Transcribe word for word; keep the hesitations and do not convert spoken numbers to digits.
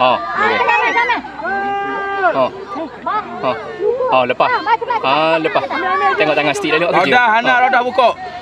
Oh, okey. Oh. Oh. Oh, lepas. Ah, lepas. Tengok tangan stick dah tengok Roda Hana roda buka.